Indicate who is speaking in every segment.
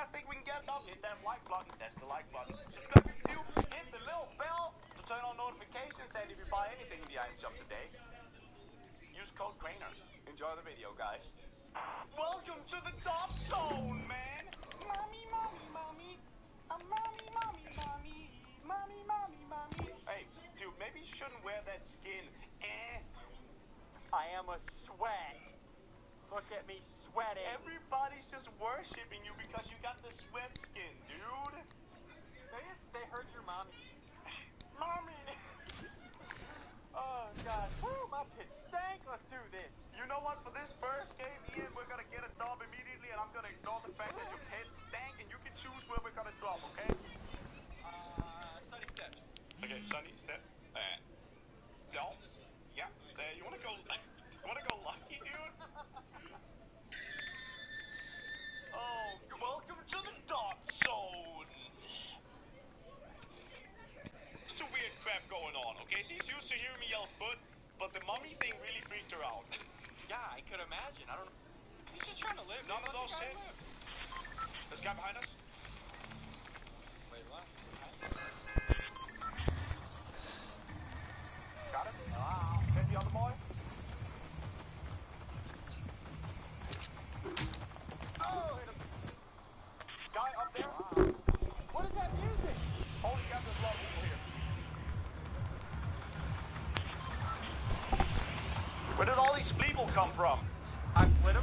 Speaker 1: guys think we can get it up, hit that like button. That's the like button. Subscribe if you're new. Hit the little bell to turn on notifications. And if you buy anything in the item shop today, use code Crainer. Enjoy the video, guys. Welcome to the Top Zone, man. Mommy, mommy, mommy. Mommy, mommy, mommy. Mommy, mommy, mommy. Hey, dude, maybe you shouldn't wear that skin.
Speaker 2: I am a sweat. Look at me sweating.
Speaker 1: Everybody's just worshiping you because you got the sweat skin, dude.
Speaker 2: They hurt your mommy.
Speaker 1: Mommy.
Speaker 2: Oh, God. Woo, my pit stank. Let's do this.
Speaker 1: You know what? For this first game, Ian, we're going to get a dub immediately, and I'm going to ignore the fact that your pit stank, and you can choose where we're going to drop, okay?
Speaker 2: Sunny Steps.
Speaker 1: Okay, Sunny Step. No. Yeah. You want to go... You want to go lucky, dude? Oh, welcome to the Dark Zone. There's some weird crap going on, okay? She's used to hearing me yell foot, but the mummy thing really freaked her out.
Speaker 2: Yeah, I could imagine. I don't know. He's just trying to live.
Speaker 1: None of those hit. There's a guy behind us.
Speaker 2: Wait, what?
Speaker 1: Got him. Hit the other boy. Oh, hit him. Guy up there.
Speaker 2: What is that music?
Speaker 1: Holy God, there's a lot of people here. Where did all these people come from?
Speaker 2: I flit him.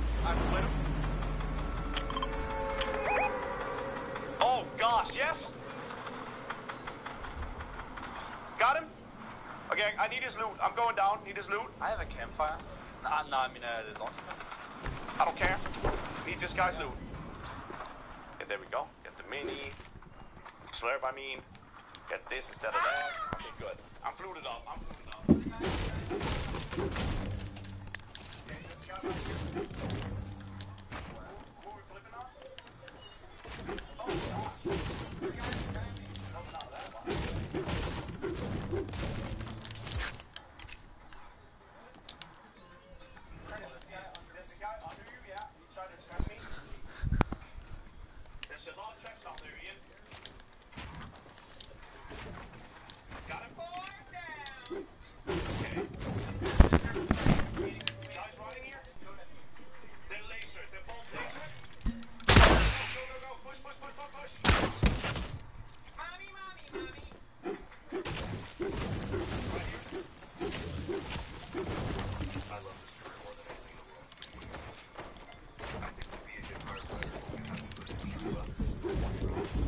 Speaker 1: Oh, gosh, yes? Got him? Okay, I need his loot. I'm going down. Need his loot.
Speaker 2: I have a campfire. I mean, there's also...
Speaker 1: I don't care. Need this guy's loot. Okay, there we go. Get the mini. Slurp, I mean. Get this instead of that. Okay, good. I'm fluted up. Okay, this guy right here. Who are we flipping on? Oh, gosh. This guy's apparently coming out of that one. There's a guy under you, yeah. He tried to trap me. There's a lot of traps out there, Ian. Got him? Okay. Guys running here? They're lasered. They're both lasered. Go. Push.
Speaker 2: Mommy.
Speaker 1: Right here. I love this story more than anything in the world. I think to be a good firefighter, you have to put it into others.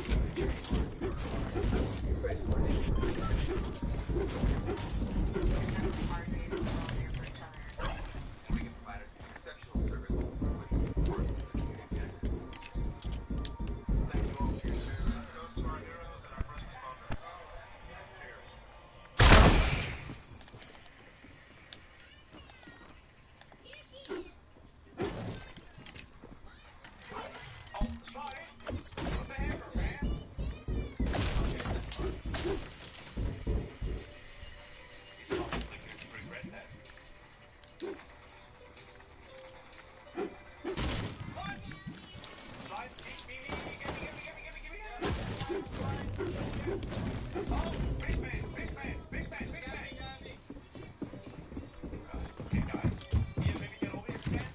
Speaker 1: We can provide exceptional service with the support of the community objectives. Thank you all for your service. Toast to our heroes and our first responders. Oh, sorry. What the heck, man? He's probably going to regret that. What? Slide, give me. Oh, baseman. Okay, guys. Ian, maybe get over here again.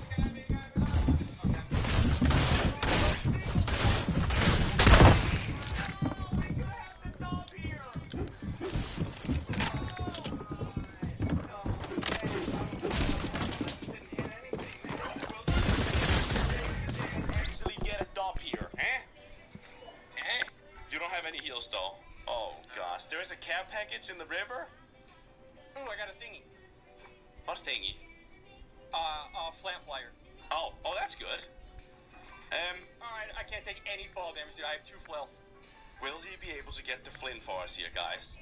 Speaker 1: Though. Oh gosh, there is a care package in the river?
Speaker 2: Ooh, I got a thingy.
Speaker 1: What thingy?
Speaker 2: Flam flyer.
Speaker 1: Oh, that's good.
Speaker 2: Alright, I can't take any fall damage, dude. I have 2 flail.
Speaker 1: Will he be able to get the flint for us here, guys?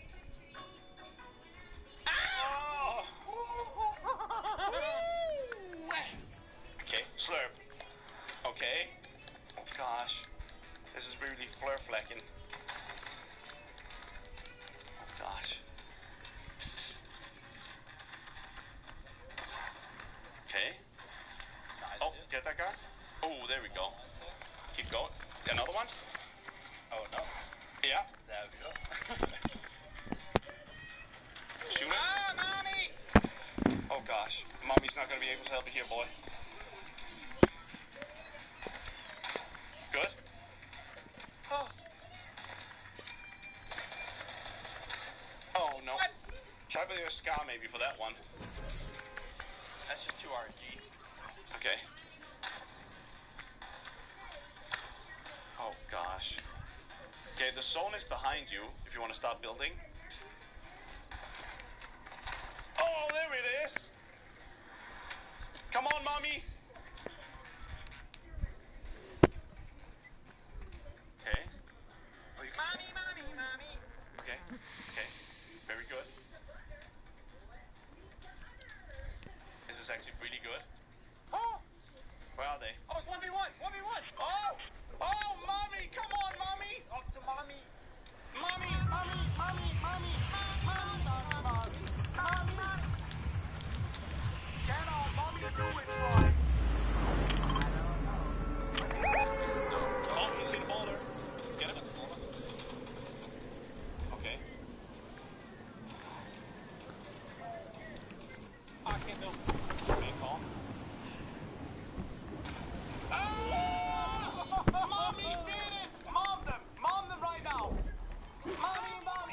Speaker 2: Oh!
Speaker 1: Okay, slurp. Okay. Oh gosh. This is really flare-flacking. Oh gosh. Okay.
Speaker 2: Nice,
Speaker 1: Oh,
Speaker 2: dude.
Speaker 1: get that guy? Oh, there we go. Keep going. Another one?
Speaker 3: Oh no.
Speaker 1: Yeah.
Speaker 3: There we go.
Speaker 1: Shoot it.
Speaker 3: Ah, mommy!
Speaker 1: Oh gosh, mommy's not gonna be able to help you here, boy. Good.
Speaker 3: Oh.
Speaker 1: Oh no.
Speaker 3: What?
Speaker 1: Try with your scar maybe for that one.
Speaker 3: That's just too RNG.
Speaker 1: Okay. Oh gosh. Okay, the zone is behind you if you want to start building. Oh, there it is. Come on, mommy. Okay. Oh, you can...
Speaker 3: Mommy.
Speaker 1: Okay. Okay. Very good. This is actually really good.
Speaker 3: Oh!
Speaker 1: Where are they?
Speaker 3: Oh, it's 1v1! 1v1!
Speaker 1: Oh! Oh, mommy! Come on, mommy!
Speaker 3: Up to mommy!
Speaker 1: Mommy! Cannot mommy do it right? Oh, he's hit a boulder. Get him. Okay.
Speaker 3: I can't build.
Speaker 1: Okay, calm. Ah! Mommy did it! Mom them right now! Mommy.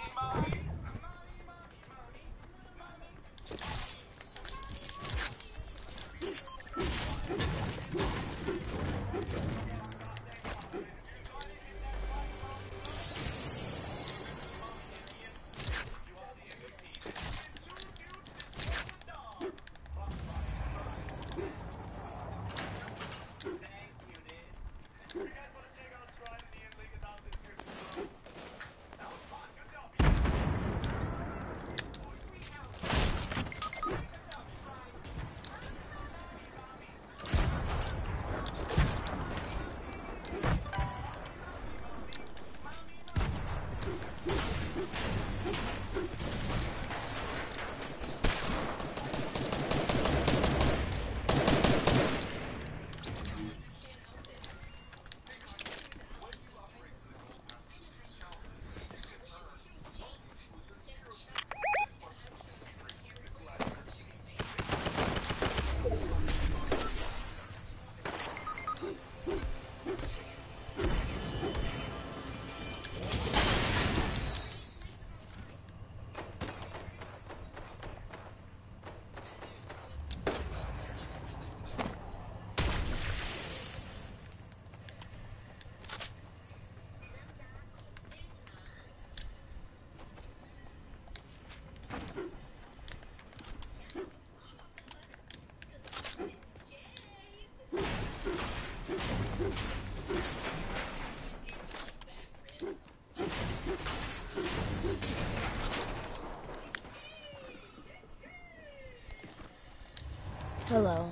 Speaker 4: Hello.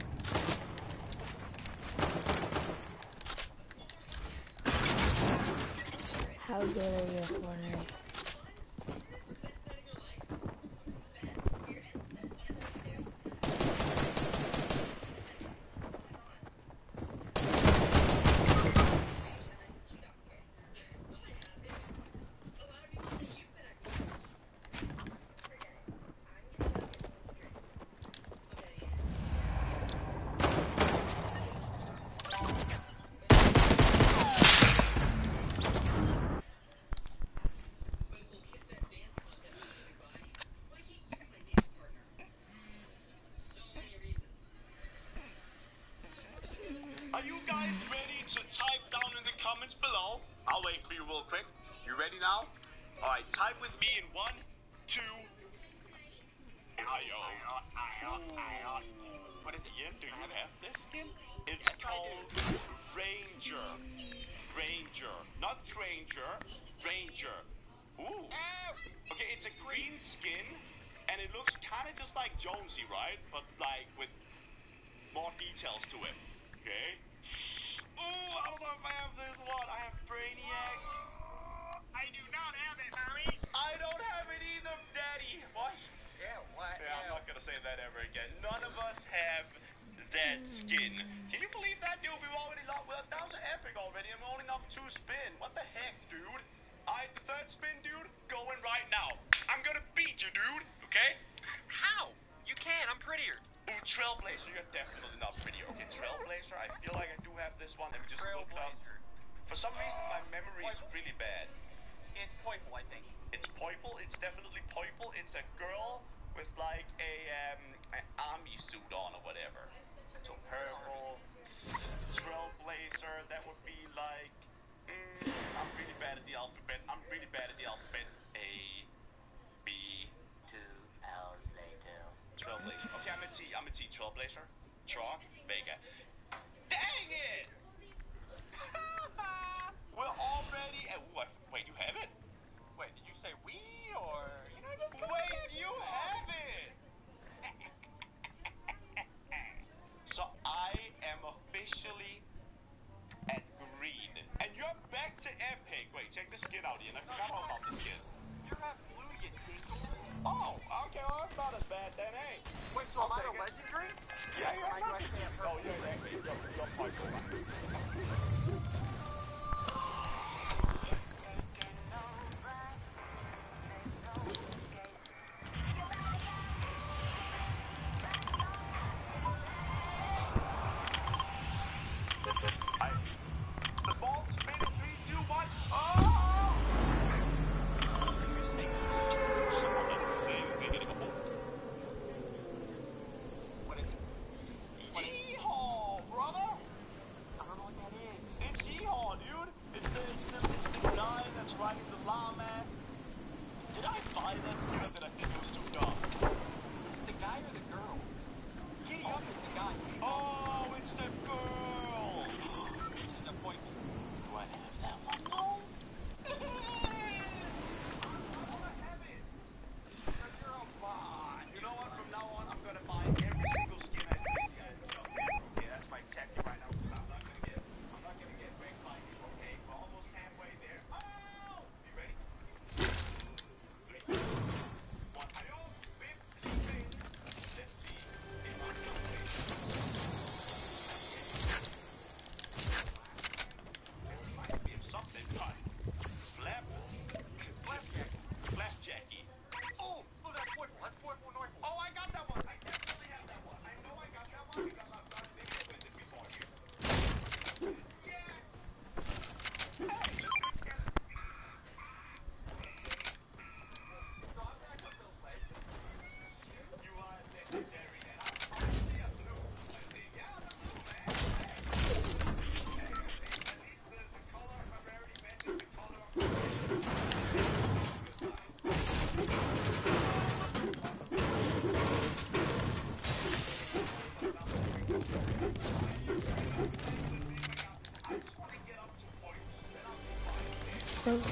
Speaker 4: How good are you, Fortnite?
Speaker 1: Are you guys ready to type down in the comments below? I'll wait for you real quick. You ready now? Alright, type with me in 1, 2.
Speaker 3: What is it?
Speaker 1: Ian, do you have this skin? It's called Ranger. Ranger. Not Stranger. Ranger. Ooh. Okay, it's a green skin, and it looks kind of just like Jonesy, right? But like with more details to it. Okay? Ooh, I don't know if I have this one. I have Brainiac.
Speaker 3: I do not have it, mommy!
Speaker 1: I don't have it either, Daddy. What?
Speaker 3: Yeah, what?
Speaker 1: Yeah, I'm not gonna say that ever again. None of us have that skin. Can you believe that, dude? We're down to epic already, and we're only up 2 What the heck, dude? Alright, the third spin, dude, going right now. I'm gonna beat you, dude, okay?
Speaker 3: How? You can. I'm prettier.
Speaker 1: Ooh, Trailblazer, you're definitely not pretty. Okay, Trailblazer, I feel like I do have this one. Let me just look it up. For some reason, my memory is really bad.
Speaker 3: It's purple, I think.
Speaker 1: It's purple. It's definitely purple. It's a girl with like an army suit on or whatever. So purple. Trailblazer. That would be like. I'm really bad at the alphabet. A, B.
Speaker 2: 2 hours later.
Speaker 1: Trailblazer. Okay, I'm a T. Trailblazer. Vega. Dang it! We're already. Wait, you have it?
Speaker 3: Wait, did you say we or just
Speaker 1: Wait, you have it! So I am officially at green. And you're back to epic. Wait, check the skin out, Ian. I forgot all about the skin.
Speaker 3: You're at blue, you dingle?
Speaker 1: Oh, okay, well, that's not as bad then, hey.
Speaker 3: Wait, so am I
Speaker 1: I'll
Speaker 3: a
Speaker 1: take it.
Speaker 3: legendary?
Speaker 1: Yeah, you're
Speaker 3: I
Speaker 1: not.
Speaker 3: can't
Speaker 1: No, you're purple. The ball's spinning 3, 2, 1. Oh! You say I'm not saying anything anymore.
Speaker 3: What is it?
Speaker 1: Yeehaw, brother!
Speaker 3: I don't know what that is.
Speaker 1: It's yeehaw, dude. It's the guy that's riding the llama. Did I buy that skin or did I think it was too dumb?
Speaker 3: Is it the guy or the girl? Giddy up is the guy.
Speaker 1: Oh, it's the girl.
Speaker 3: This is a purple.
Speaker 1: Do I have that one? No.
Speaker 3: You're a bot.
Speaker 1: You know what? From now on, I'm gonna buy every single skin I see. Okay, that's my tactic right now because I'm not gonna get wrecked by you. Okay, we're almost halfway there. Oh! You ready? 3, 2, 1. Ayo, whip, spin. Let's see if I'm gonna win. It reminds me of something, but Flapjacky.
Speaker 3: Oh, that's purple. That's purple north.
Speaker 1: Oh, I got that one. I definitely have that one. I know I got that one because I've done video with it before here. Yes! Hey, let's do it together.
Speaker 3: So I'm back up to the legend.
Speaker 1: You are legendary, and I'm probably a blue. I think, yeah, I'm a blue, man. Hey, at least the color, I've already mentioned the color of the I just want to get up to point, then I'll be fine.
Speaker 4: Okay.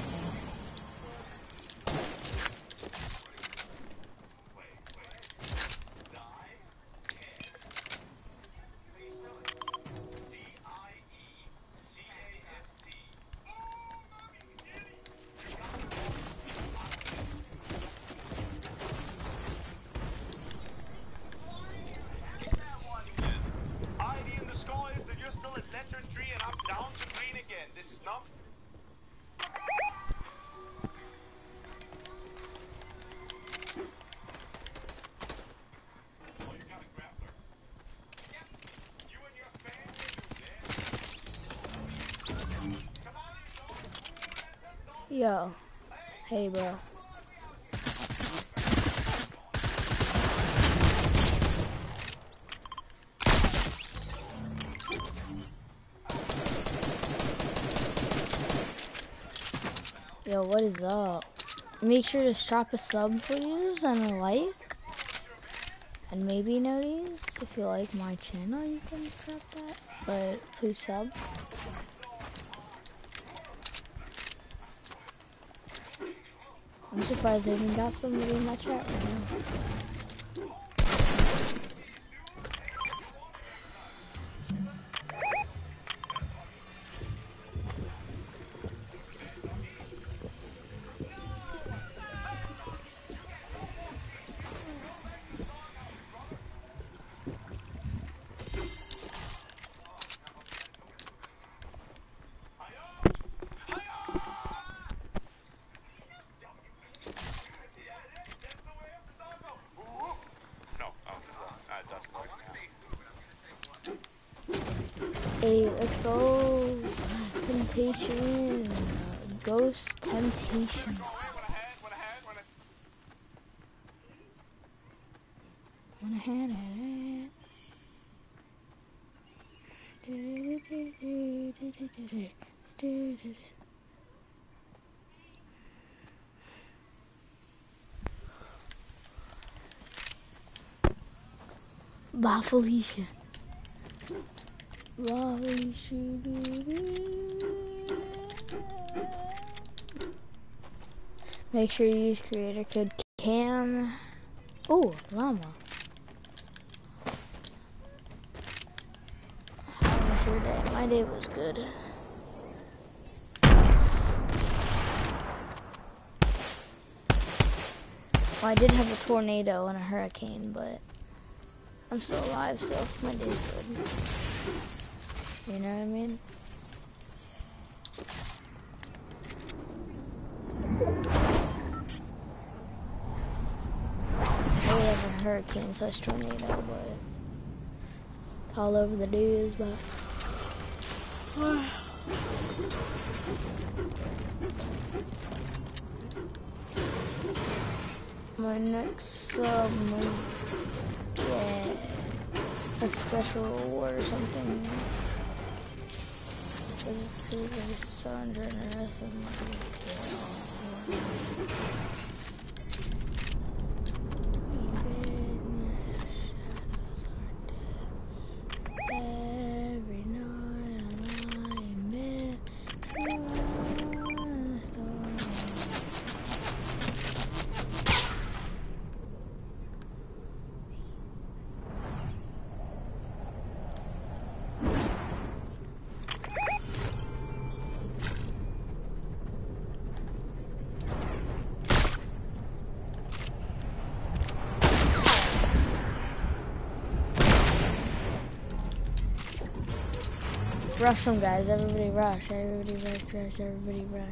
Speaker 1: ID in the score is that you're still at legendary and I'm down to green again. This is not. Oh, you got a grappler. Yep. You and your fancy dude, man. Come on, you dog.
Speaker 4: Yo. Hey, bro. Yo, what is up? Make sure to drop a sub, please, and a like. And maybe notice if you like my channel, you can drop that. But please sub. I'm surprised I even got somebody in my chat right now. Hey, let's go. Temptation. Ghost Temptation. Went ahead at it. Bye, Felicia. Bye, Felicia. Make sure you use creator code CAM. Oh, llama. How was your day? My day was good. Well, I did have a tornado and a hurricane, but I'm still alive, so my day's good. You know what I mean? I would have a hurricane slash tornado, but it's all over the news, but my next sub might get a special reward or something. This is so generous of my every night I lie in bed. Rush them, guys. Everybody rush. Everybody rush. Everybody rush.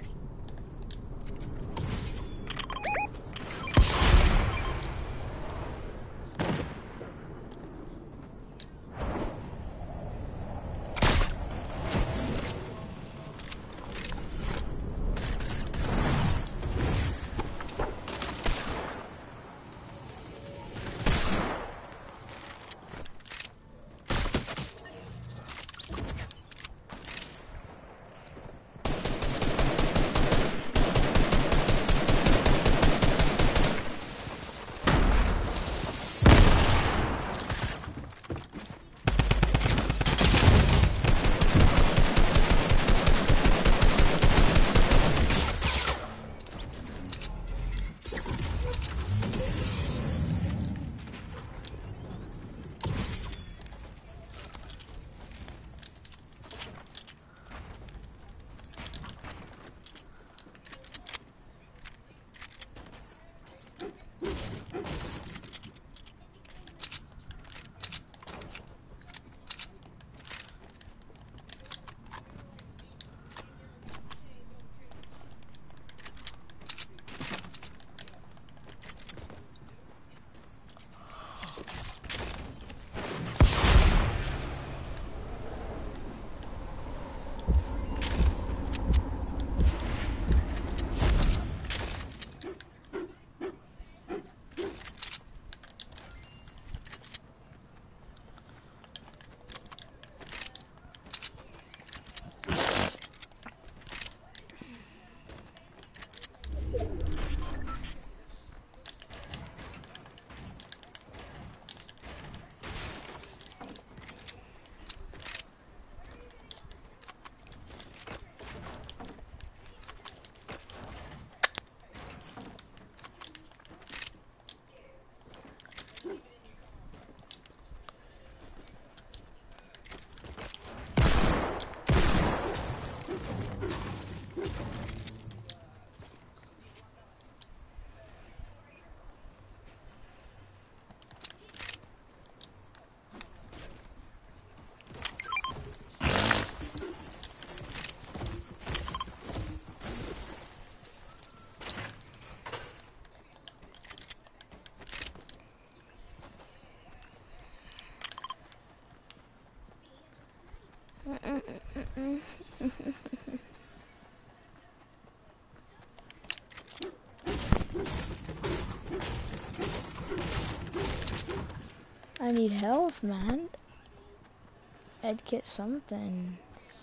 Speaker 4: I need health, man. I'd get something.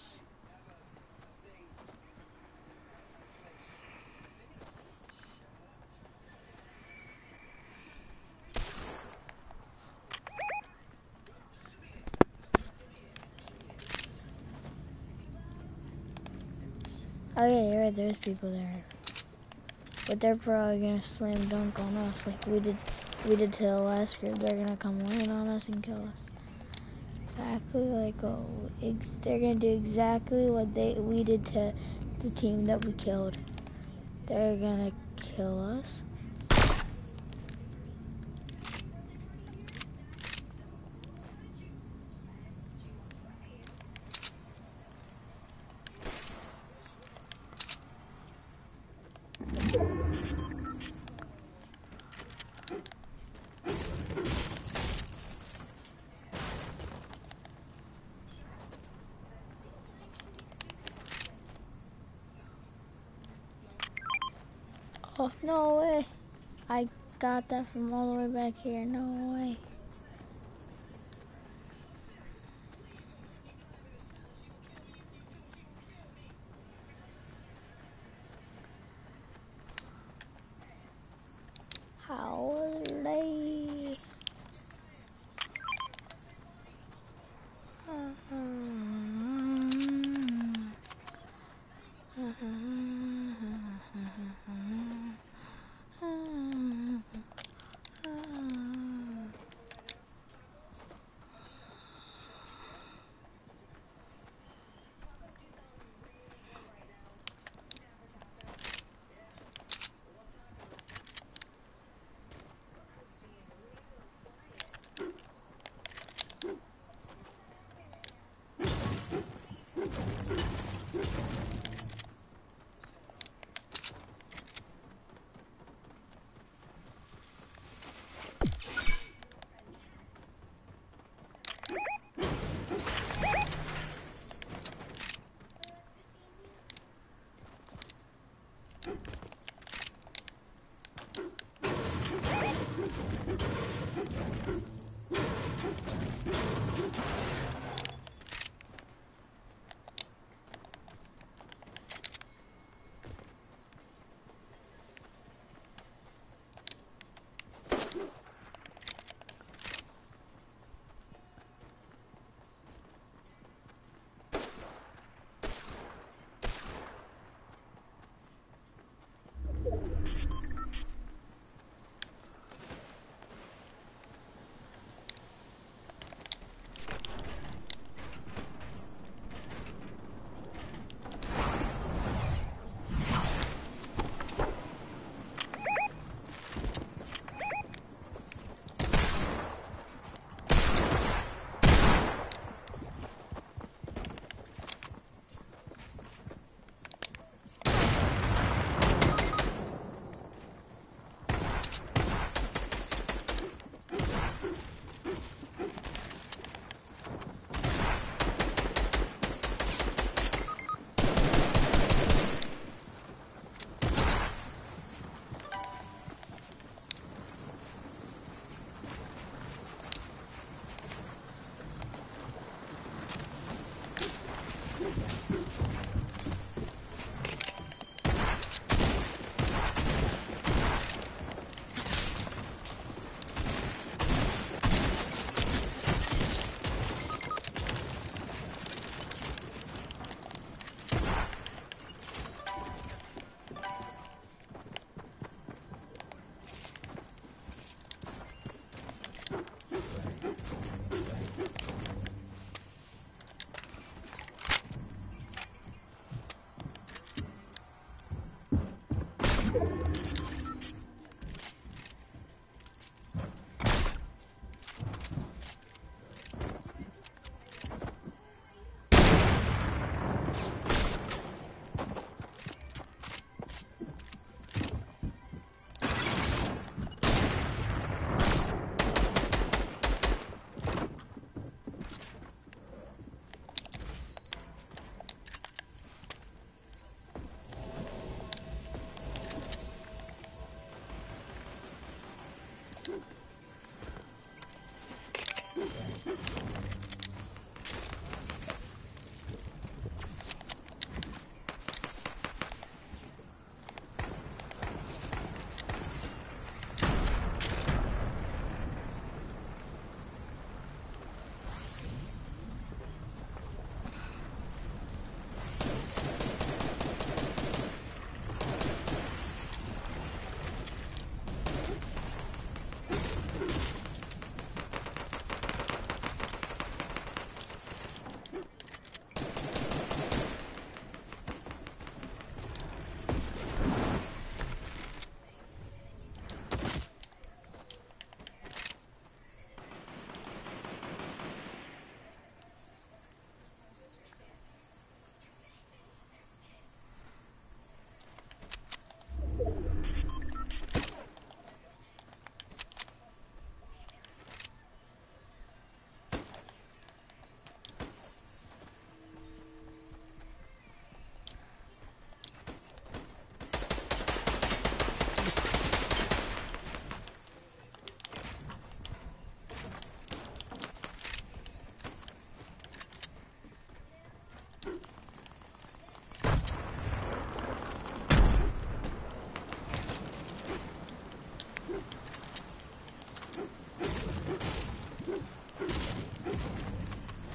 Speaker 4: Oh yeah, you're right, there's people there. But they're probably gonna slam dunk on us like we did to the last group. They're gonna come in on us and kill us. Exactly like they're gonna do exactly what we did to the team that we killed. They're gonna kill us. Oh, no way. I got that from all the way back here. No way. How are they?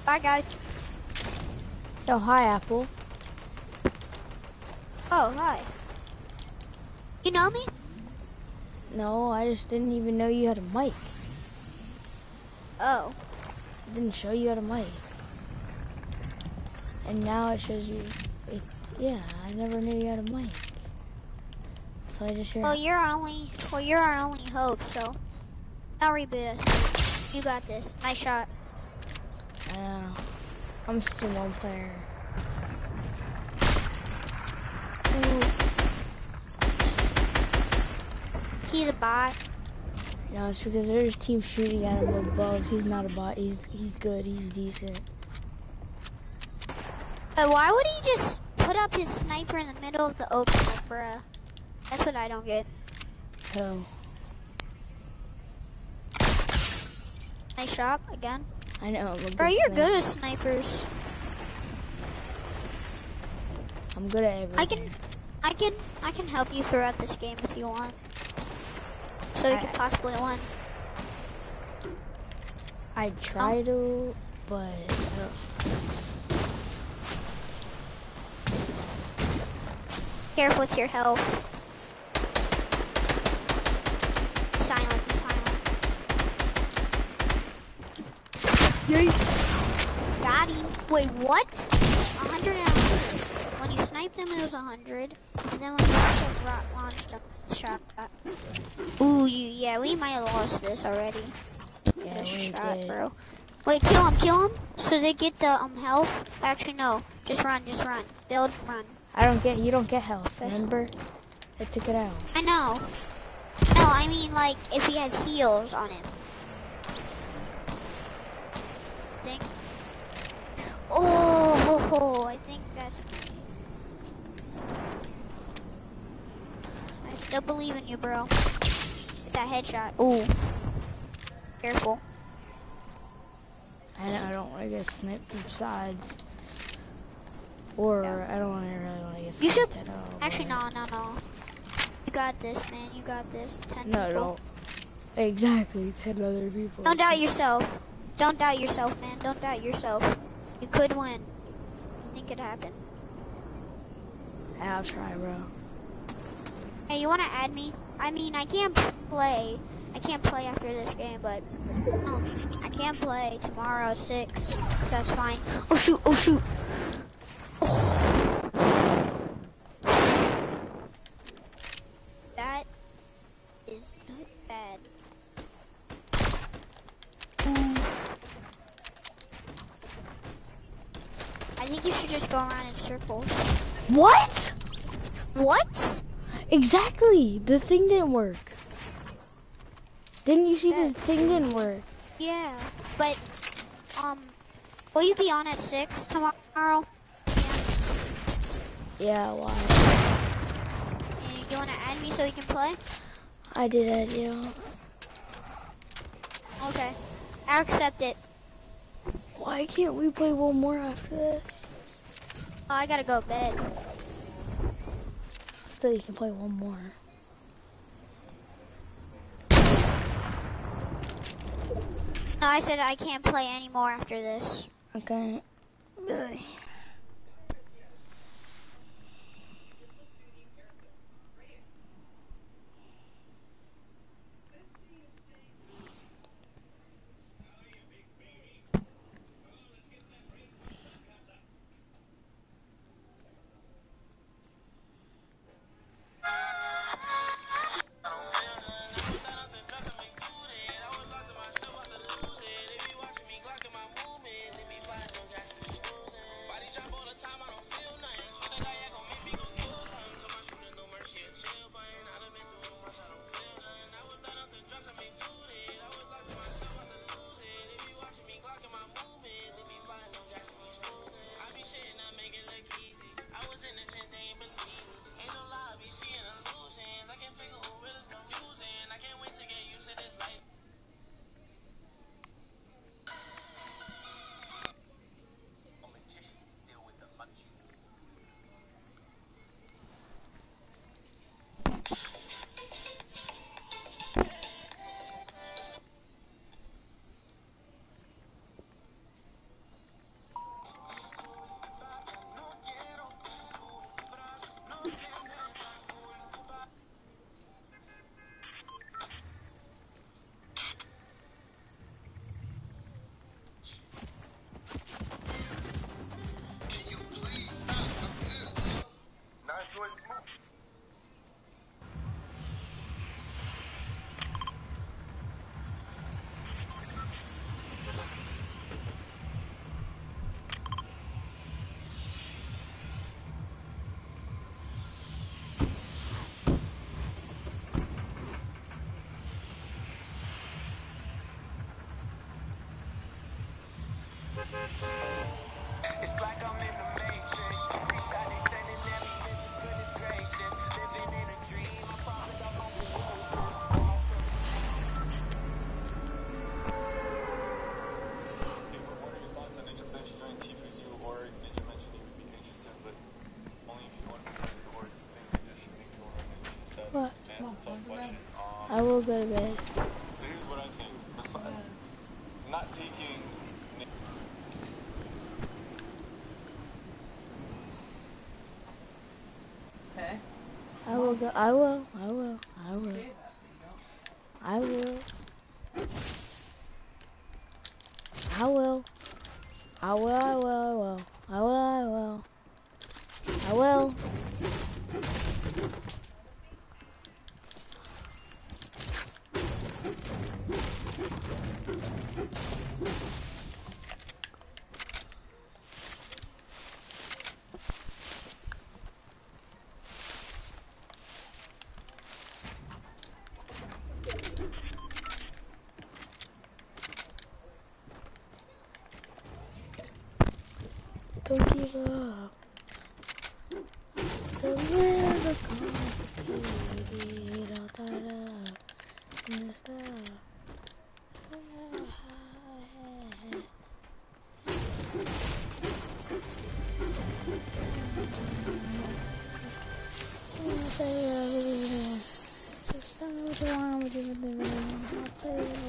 Speaker 5: Bye, guys.
Speaker 4: Yo, hi, Apple.
Speaker 5: Oh, hi. You know me?
Speaker 4: No, I just didn't even know you had a mic.
Speaker 5: Oh.
Speaker 4: It didn't show you had a mic. And now it shows you. Yeah, I never knew you had a mic. So I just hear.
Speaker 5: Well, you're our only hope, so I'll reboot us. You got this. Nice shot.
Speaker 4: I know. I'm still one player.
Speaker 5: Ooh. He's a bot.
Speaker 4: No, it's because there's team shooting at him above. He's not a bot. He's good. He's decent.
Speaker 5: But why would he just put up his sniper in the middle of the open, like, bruh? That's what I don't get.
Speaker 4: Oh.
Speaker 5: Nice shot again.
Speaker 4: I know. I'm a good
Speaker 5: Bro, you're
Speaker 4: sniper.
Speaker 5: good at snipers.
Speaker 4: I'm good at everything.
Speaker 5: I can help you throughout this game if you want. So you could possibly win.
Speaker 4: I'd try to, but I don't.
Speaker 5: Careful with your health. Silent, be silent. Yay! Got him. Wait, what? 100 and 100. When you sniped him, it was 100. And then when you also launched him, shot. Ooh, yeah, we might have lost this already.
Speaker 4: Yeah,
Speaker 5: This
Speaker 4: we
Speaker 5: shot,
Speaker 4: did.
Speaker 5: bro. Wait, kill him, so they get the health. Actually, no, just run. Build, run.
Speaker 4: You don't get health, remember? I took it out.
Speaker 5: I know. No, I mean, like, if he has heals on him. Think. Oh, I think that's. I still believe in you, bro. Get that headshot. Ooh. Careful.
Speaker 4: I don't want to get sniped from sides. Or, I don't really want to get sniped
Speaker 5: You should.
Speaker 4: at all.
Speaker 5: Actually, no. You got this, man. You got this. 10
Speaker 4: No,
Speaker 5: people.
Speaker 4: don't. Exactly, 10 other people.
Speaker 5: Don't doubt yourself. Don't doubt yourself, man. Don't doubt yourself. You could win. I think it happened.
Speaker 4: I'll try, bro.
Speaker 5: Hey, you wanna add me? I mean, I can't play. I can't play after this game, but I can play tomorrow at 6. That's fine. Oh shoot! Oh shoot! Oh. That is not bad. Oof. I think you should just go around in circles.
Speaker 4: What?
Speaker 5: What?
Speaker 4: Exactly! The thing didn't work. Didn't you see the thing didn't work?
Speaker 5: Yeah, but, will you be on at 6 tomorrow?
Speaker 4: Yeah, why?
Speaker 5: You wanna add me so we can play?
Speaker 4: I did add you.
Speaker 5: Okay. I'll accept it.
Speaker 4: Why can't we play one more after this?
Speaker 5: Oh, I gotta go to bed.
Speaker 4: Still, you can play one more.
Speaker 5: No, I said I can't play anymore after this.
Speaker 4: Okay. Really?
Speaker 6: Can you please stop? I'm good. Not enjoying this movie.
Speaker 3: It's like I'm in the Matrix. Reshot they sending at me, bitches, goodness gracious. Living in a dream, I'm probably got my
Speaker 1: What are your thoughts on Ninja joining Tifuzu or did you mention you would be interested, but only if you want to consider the word thing addition makes over Ninja said.
Speaker 4: What?
Speaker 1: That's a tough question.
Speaker 4: I will go to bed.
Speaker 1: So here's what I think. Not taking
Speaker 7: Okay.
Speaker 4: I will go. I will. I will. I will.
Speaker 7: Say that, you know?
Speaker 4: I will. I will. I will. I will. I will. I will. I will. Don't give up. It's a little complicated. All tied up in the stuff. Just tell me what you want, what you want. I'll tell you